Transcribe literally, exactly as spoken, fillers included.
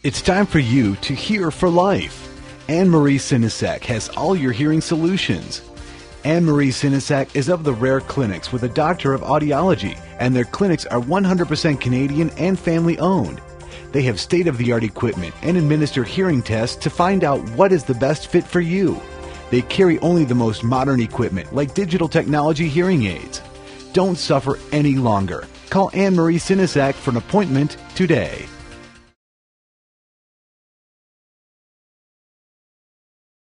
It's time for you to hear for life. Anne-Marie Sinasac has all your hearing solutions. Anne-Marie Sinasac is of the Rare Clinics with a doctor of audiology, and their clinics are one hundred percent Canadian and family owned. They have state-of-the-art equipment and administer hearing tests to find out what is the best fit for you. They carry only the most modern equipment like digital technology hearing aids. Don't suffer any longer. Call Anne-Marie Sinasac for an appointment today.